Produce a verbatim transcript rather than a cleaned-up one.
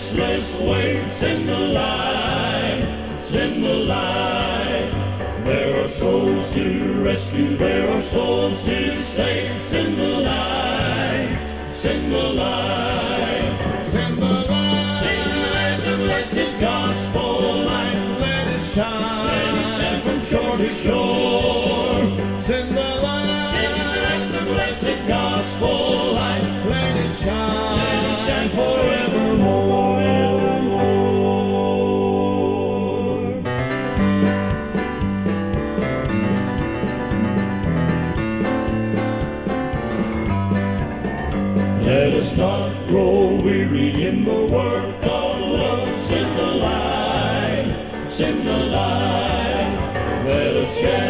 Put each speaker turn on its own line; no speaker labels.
restless waves in the light, in the light. There are souls to rescue, there are souls to save. Send the light, send the light, send the light. Send the blessed gospel light, let it shine, let it shine from shore to shore. Send the light, send the blessed gospel light, let it shine, let it shine forevermore. Let us not grow weary in the work of love. Send the light, send the light. Let us share